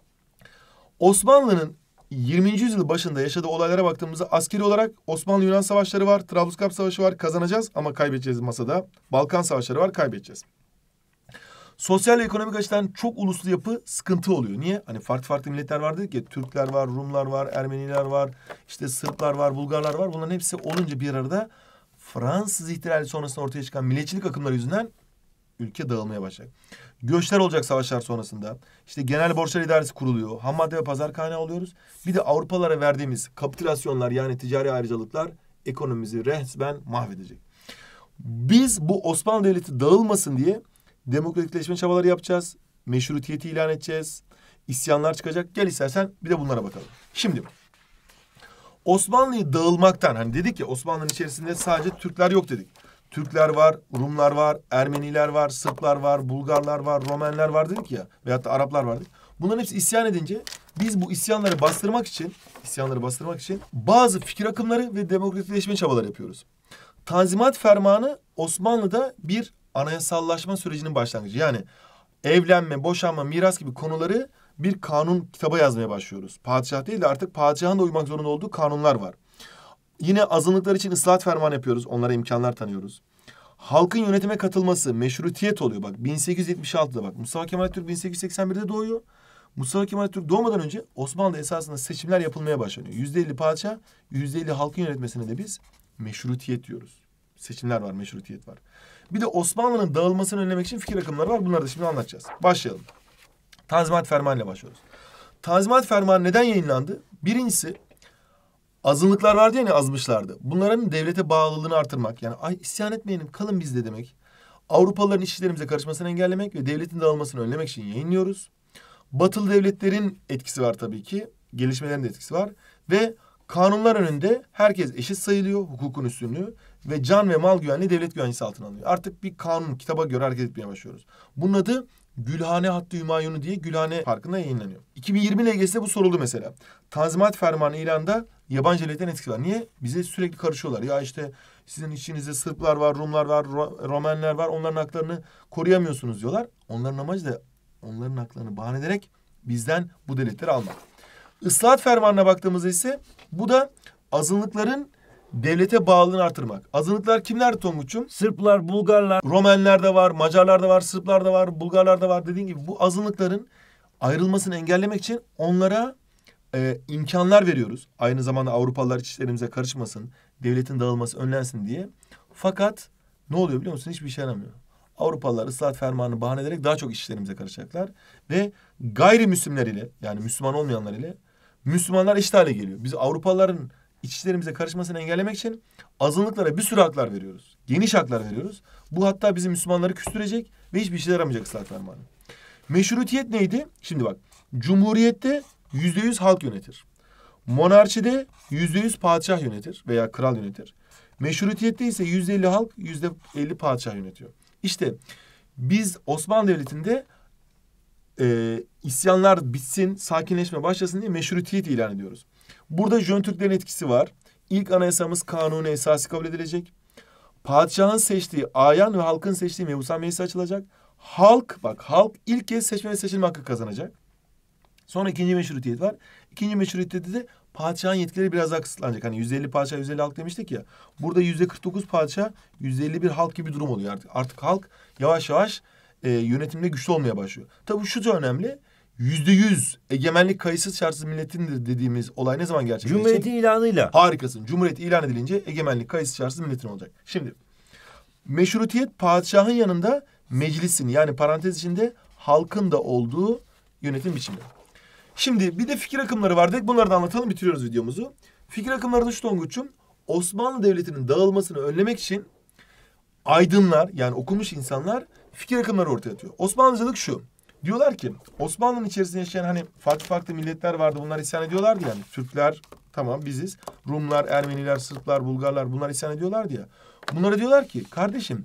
Osmanlı'nın yirminci yüzyıl başında yaşadığı olaylara baktığımızda askeri olarak Osmanlı-Yunan savaşları var, Trablusgarp Savaşı var, kazanacağız ama kaybedeceğiz masada. Balkan savaşları var, kaybedeceğiz. Sosyal ve ekonomik açıdan çok uluslu yapı sıkıntı oluyor. Niye? Hani farklı farklı milletler var dedik ya, Türkler var, Rumlar var, Ermeniler var, işte Sırplar var, Bulgarlar var. Bunların hepsi olunca bir arada Fransız ihtilali sonrasında ortaya çıkan milliyetçilik akımları yüzünden ülke dağılmaya başlayacak. Göçler olacak savaşlar sonrasında. İşte genel borçlar idaresi kuruluyor. Ham madde ve pazar kaynağı oluyoruz. Bir de Avrupalara verdiğimiz kapitülasyonlar yani ticari ayrıcalıklar ekonomimizi resmen mahvedecek. Biz bu Osmanlı Devleti dağılmasın diye demokratikleşme çabaları yapacağız. Meşrutiyeti ilan edeceğiz. İsyanlar çıkacak. Gel istersen bir de bunlara bakalım. Şimdi Osmanlı'yı dağılmaktan hani dedik ya Osmanlı'nın içerisinde sadece Türkler yok dedik. Türkler var, Rumlar var, Ermeniler var, Sırplar var, Bulgarlar var, Romenler var dedik ya. Veyahut da Araplar var dedik. Bunların hepsi isyan edince biz bu isyanları bastırmak için, isyanları bastırmak için bazı fikir akımları ve demokratikleşme çabaları yapıyoruz. Tanzimat Fermanı Osmanlı'da bir anayasallaşma sürecinin başlangıcı. Yani evlenme, boşanma, miras gibi konuları bir kanun kitaba yazmaya başlıyoruz. Padişah değil de artık padişahın da uymak zorunda olduğu kanunlar var. Yine azınlıklar için ıslahat fermanı yapıyoruz. Onlara imkanlar tanıyoruz. Halkın yönetime katılması, meşrutiyet oluyor. Bak bin sekiz yüz yetmiş altıda bak. Mustafa Kemal Atatürk bin sekiz yüz seksen birde doğuyor. Mustafa Kemal Atatürk doğmadan önce Osmanlı'da esasında seçimler yapılmaya başlanıyor. Yüzde elli padişah, yüzde elli halkın yönetmesine de biz meşrutiyet diyoruz. Seçimler var, meşrutiyet var. Bir de Osmanlı'nın dağılmasını önlemek için fikir akımları var. Bunları da şimdi anlatacağız. Başlayalım. Tanzimat Fermanı ile başlıyoruz. Tanzimat Fermanı neden yayınlandı? Birincisi azınlıklar vardı ya ne azmışlardı. Bunların devlete bağlılığını artırmak. Yani ay isyan etmeyelim kalın bizde demek. Avrupalıların iç işlerimize karışmasını engellemek ve devletin dağılmasını önlemek için yayınlıyoruz. Batılı devletlerin etkisi var tabii ki. Gelişmelerin de etkisi var. Ve kanunlar önünde herkes eşit sayılıyor. Hukukun üstünlüğü. Ve can ve mal güvenliği devlet güvencesi altına alınıyor. Artık bir kanun, kitaba göre hareket etmeye başlıyoruz. Bunun adı Gülhane Hattı Hümayunu diye Gülhane Parkı'nda yayınlanıyor. iki bin yirmi L G S'de bu soruldu mesela. Tanzimat Fermanı ilanda yabancı devletlerin etkisi var. Niye? Bize sürekli karışıyorlar. Ya işte sizin içinizde Sırplar var, Rumlar var, Ro- Romenler var. Onların haklarını koruyamıyorsunuz diyorlar. Onların amacı da onların haklarını bahane ederek bizden bu devletleri almak. Islahat Fermanı'na baktığımızda ise bu da azınlıkların devlete bağlılığını artırmak. Azınlıklar kimlerdi Tonguç'um? Sırplar, Bulgarlar. Romenler de var, Macarlar da var, Sırplar da var, Bulgarlar da var. Dediğim gibi bu azınlıkların ayrılmasını engellemek için onlara e, imkanlar veriyoruz. Aynı zamanda Avrupalılar iç işlerimize karışmasın, devletin dağılması önlensin diye. Fakat ne oluyor biliyor musun? Hiçbir işe yaramıyor. Avrupalılar ıslahat fermanını bahane ederek daha çok iç işlerimize karışacaklar. Ve gayrimüslimler ile yani Müslüman olmayanlar ile Müslümanlar eşit hale geliyor. Biz Avrupalıların iç işlerimize karışmasını engellemek için azınlıklara bir sürü haklar veriyoruz. Geniş haklar veriyoruz. Bu hatta bizim Müslümanları küstürecek ve hiçbir işe yaramayacak ıslahat fermanı. Meşrutiyet neydi? Şimdi bak. Cumhuriyette yüzde yüz halk yönetir. Monarşide yüzde yüz padişah yönetir veya kral yönetir. Meşrutiyette ise yüzde elli halk, yüzde elli padişah yönetiyor. İşte biz Osmanlı Devleti'nde e, isyanlar bitsin, sakinleşme başlasın diye meşrutiyet ilan ediyoruz. Burada Jön Türklerin etkisi var. İlk anayasamız kanunu esası kabul edilecek. Padişahın seçtiği ayan ve halkın seçtiği mebusan meclisi açılacak. Halk, bak halk ilk kez seçme ve seçilme hakkı kazanacak. Sonra ikinci meşrutiyet var. İkinci meşrutiyette de padişahın yetkileri biraz daha kısıtlanacak. Hani yüzde elli padişah, yüzde elli halk demiştik ya. Burada yüzde kırk dokuz padişah, yüzde elli bir halk gibi bir durum oluyor artık. Artık halk yavaş yavaş e, yönetimde güçlü olmaya başlıyor. Tabii şu da önemli. yüzde yüz egemenlik kayıtsız şartsız milletindir dediğimiz olay ne zaman gerçekleşecek? Cumhuriyetin ilanıyla. Harikasın. Cumhuriyet ilan edilince egemenlik kayıtsız şartsız milletin olacak. Şimdi meşrutiyet padişahın yanında meclisin, yani parantez içinde halkın da olduğu yönetim biçimi. Şimdi bir de fikir akımları var dedik. Bunları da anlatalım, bitiriyoruz videomuzu. Fikir akımları da şu Tonguç'um. Osmanlı Devleti'nin dağılmasını önlemek için aydınlar, yani okumuş insanlar fikir akımları ortaya atıyor. Osmanlıcılık şu. Diyorlar ki Osmanlı'nın içerisinde yaşayan hani farklı farklı milletler vardı. Bunlar isyan ediyorlardı yani. Türkler, tamam biziz. Rumlar, Ermeniler, Sırplar, Bulgarlar, bunlar isyan ediyorlardı ya. Bunlara diyorlar ki kardeşim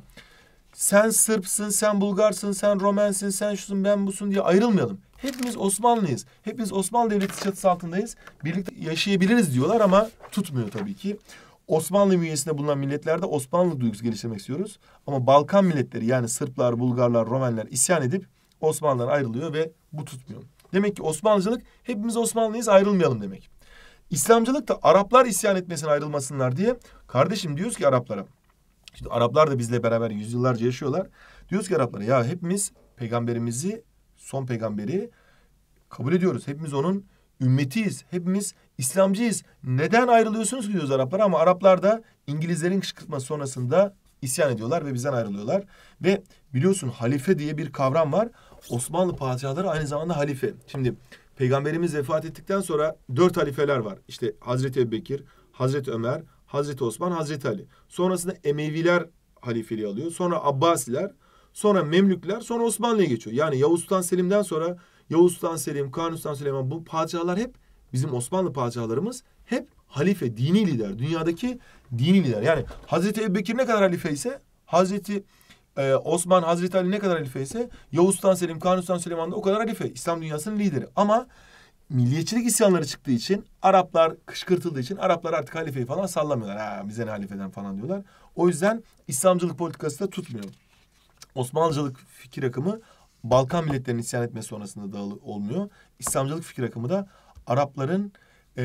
sen Sırpsın, sen Bulgarsın, sen Romensin, sen şusun, ben busun diye ayrılmayalım. Hepimiz Osmanlıyız. Hepimiz Osmanlı Devleti çatısı altındayız. Birlikte yaşayabiliriz diyorlar ama tutmuyor tabii ki. Osmanlı bünyesinde bulunan milletlerde Osmanlı duygusu geliştirmek istiyoruz. Ama Balkan milletleri, yani Sırplar, Bulgarlar, Romenler isyan edip Osmanlı'dan ayrılıyor ve bu tutmuyor. Demek ki Osmanlıcılık hepimiz Osmanlıyız, ayrılmayalım demek. İslamcılık da Araplar isyan etmesin, ayrılmasınlar diye. Kardeşim diyoruz ki Araplara, işte Araplar da bizle beraber yüzyıllarca yaşıyorlar. Diyoruz ki Araplara, ya hepimiz peygamberimizi, son peygamberi kabul ediyoruz. Hepimiz onun ümmetiyiz. Hepimiz İslamcıyız. Neden ayrılıyorsunuz ki diyoruz Araplara, ama Araplar da İngilizlerin kışkırtması sonrasında isyan ediyorlar ve bizden ayrılıyorlar. Ve biliyorsun halife diye bir kavram var. Osmanlı padişahları aynı zamanda halife. Şimdi peygamberimiz vefat ettikten sonra dört halifeler var. İşte Hazreti Ebubekir, Hazreti Ömer, Hazreti Osman, Hazreti Ali. Sonrasında Emeviler halifeliği alıyor. Sonra Abbasiler, sonra Memlükler, sonra Osmanlı'ya geçiyor. Yani Yavuz Sultan Selim'den sonra Yavuz Sultan Selim, Kanuni Sultan Süleyman, bu padişahlar hep, bizim Osmanlı padişahlarımız hep halife, dini lider. Dünyadaki dini lider. Yani Hazreti Ebubekir ne kadar halife ise, Hazreti e, Osman, Hazreti Ali ne kadar halife ise, Yavuz Sultan Selim, Kanuni Sultan Süleyman da o kadar halife. İslam dünyasının lideri. Ama milliyetçilik isyanları çıktığı için, Araplar kışkırtıldığı için Araplar artık halifeyi falan sallamıyorlar. Ha, bize ne halifeden falan diyorlar. O yüzden İslamcılık politikası da tutmuyor. Osmanlıcılık fikir akımı Balkan milletlerinin isyan etmesi sonrasında dağılı olmuyor. İslamcılık fikir akımı da Arapların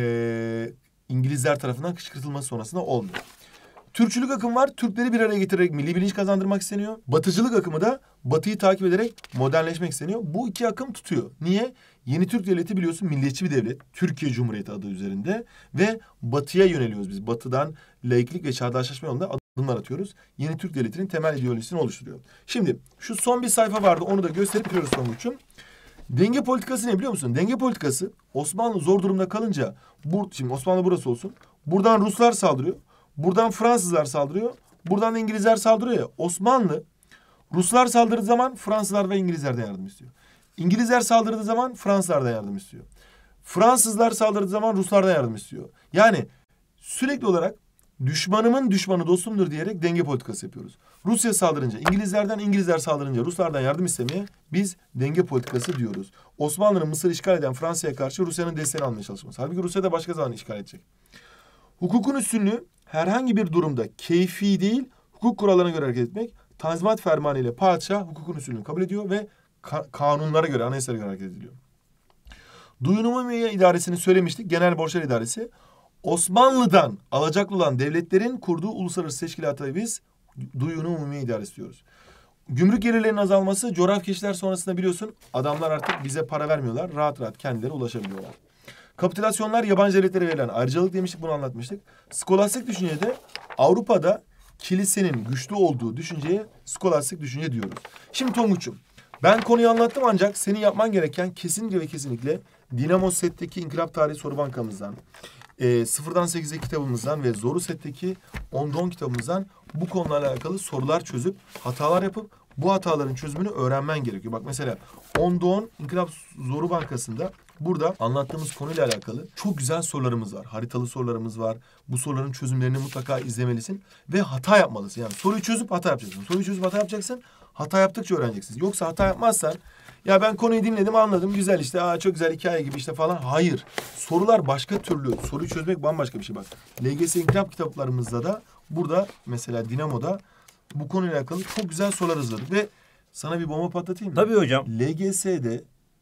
e, İngilizler tarafından kışkırtılması sonrasında olmuyor. Türkçülük akımı var. Türkleri bir araya getirerek milli bilinç kazandırmak isteniyor. Batıcılık akımı da Batı'yı takip ederek modernleşmek isteniyor. Bu iki akım tutuyor. Niye? Yeni Türk Devleti biliyorsun milliyetçi bir devlet. Türkiye Cumhuriyeti adı üzerinde. Ve Batı'ya yöneliyoruz biz. Batı'dan laiklik ve çağdaşlaşma yolunda adımlar atıyoruz. Yeni Türk Devleti'nin temel ideolojisini oluşturuyor. Şimdi şu son bir sayfa vardı. Onu da gösterip bitiriyoruz Tonguç'um. Denge politikası ne biliyor musun? Denge politikası Osmanlı zor durumda kalınca, bu, şimdi Osmanlı burası olsun. Buradan Ruslar saldırıyor. Buradan Fransızlar saldırıyor. Buradan da İngilizler saldırıyor ya. Osmanlı Ruslar saldırdığı zaman Fransızlar ve İngilizlerden yardım istiyor. İngilizler saldırdığı zaman Fransızlardan yardım istiyor. Fransızlar saldırdığı zaman Ruslardan yardım istiyor. Yani sürekli olarak düşmanımın düşmanı dostumdur diyerek denge politikası yapıyoruz. Rusya saldırınca İngilizlerden, İngilizler saldırınca Ruslardan yardım istemeye biz denge politikası diyoruz. Osmanlı'nın Mısır işgal eden Fransa'ya karşı Rusya'nın desteğini almaya çalışması. Halbuki Rusya da başka zaman işgal edecek. Hukukun üstünlüğü herhangi bir durumda keyfi değil, hukuk kurallarına göre hareket etmek. Tanzimat fermanı ile padişah hukukun üstünlüğünü kabul ediyor ve ka- kanunlara göre, anayasalara göre hareket ediliyor. Duyunumumiye idaresini söylemiştik. Genel Borçlar İdaresi. Osmanlı'dan alacaklı olan devletlerin kurduğu uluslararası teşkilata biz duyunumumiye idaresi diyoruz. Gümrük gelirlerinin azalması, coğrafi keşifler sonrasında biliyorsun adamlar artık bize para vermiyorlar. Rahat rahat kendileri ulaşabiliyorlar. Kapitülasyonlar yabancı devletlere verilen ayrıcalık demiştik, bunu anlatmıştık. Skolastik düşüncede Avrupa'da kilisenin güçlü olduğu düşünceye skolastik düşünce diyoruz. Şimdi Tonguç'um, ben konuyu anlattım ancak senin yapman gereken kesinlikle ve kesinlikle Dinamo Set'teki İnkılap Tarihi Soru Bankamızdan, e, sıfırdan sekize kitabımızdan ve Zoru Set'teki onda on kitabımızdan bu konularla alakalı sorular çözüp hatalar yapıp bu hataların çözümünü öğrenmen gerekiyor. Bak mesela onda on İnkılap Zoru Bankası'nda burada anlattığımız konuyla alakalı çok güzel sorularımız var. Haritalı sorularımız var. Bu soruların çözümlerini mutlaka izlemelisin ve hata yapmalısın. Yani soruyu çözüp hata yapacaksın. Soruyu çözüp hata yapacaksın. Hata yaptıkça öğreneceksin. Yoksa hata yapmazsan ya ben konuyu dinledim, anladım, güzel işte, aa çok güzel hikaye gibi işte falan. Hayır. Sorular başka türlü. Soruyu çözmek bambaşka bir şey bak. L G S İnkılap kitaplarımızda da burada mesela Dinamo'da bu konuyla alakalı çok güzel sorular hazırladık ve sana bir bomba patlatayım mı? Tabii hocam. L G S'de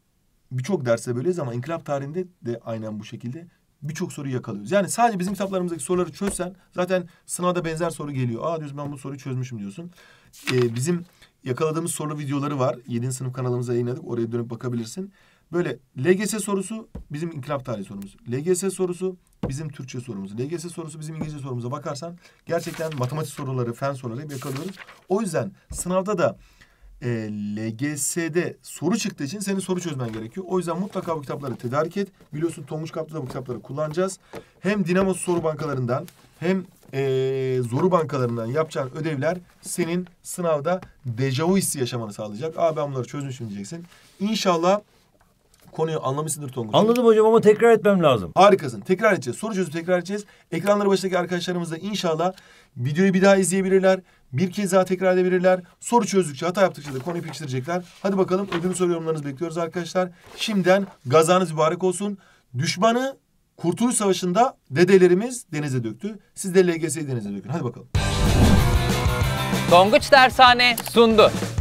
birçok derste böyleyiz ama inkılap tarihinde de aynen bu şekilde birçok soruyu yakalıyoruz. Yani sadece bizim kitaplarımızdaki soruları çözsen zaten sınavda benzer soru geliyor. Aa diyorsun, ben bu soruyu çözmüşüm diyorsun. Ee, bizim yakaladığımız soru videoları var. yedinci sınıf kanalımıza yayınladık. Oraya dönüp bakabilirsin. Böyle L G S sorusu bizim inkılap tarihi sorumuz. L G S sorusu bizim Türkçe sorumuz. L G S sorusu bizim İngilizce sorumuza bakarsan gerçekten matematik soruları, fen soruları hep yakalıyoruz. O yüzden sınavda da e, L G S'de soru çıktığı için senin soru çözmen gerekiyor. O yüzden mutlaka bu kitapları tedarik et. Biliyorsun Tonguç Kap'ta da bu kitapları kullanacağız. Hem Dinamo soru bankalarından hem e, zoru bankalarından yapacağın ödevler senin sınavda dejavu hissi yaşamanı sağlayacak. Aa ben bunları çözmüşüm diyeceksin. İnşallah konuyu anlamışsındır Tonguç. Anladım hocam ama tekrar etmem lazım. Harikasın. Tekrar edeceğiz. Soru çözüp tekrar edeceğiz. Ekranları başındaki arkadaşlarımız da inşallah videoyu bir daha izleyebilirler. Bir kez daha tekrar edebilirler. Soru çözdükçe, hata yaptıkça da konuyu pekiştirecekler. Hadi bakalım ödül soru yorumlarınızı bekliyoruz arkadaşlar. Şimdiden gazanız mübarek olsun. Düşmanı Kurtuluş Savaşı'nda dedelerimiz denize döktü. Siz de L G S'yi denize dökün. Hadi bakalım. Tonguç Dershane sundu.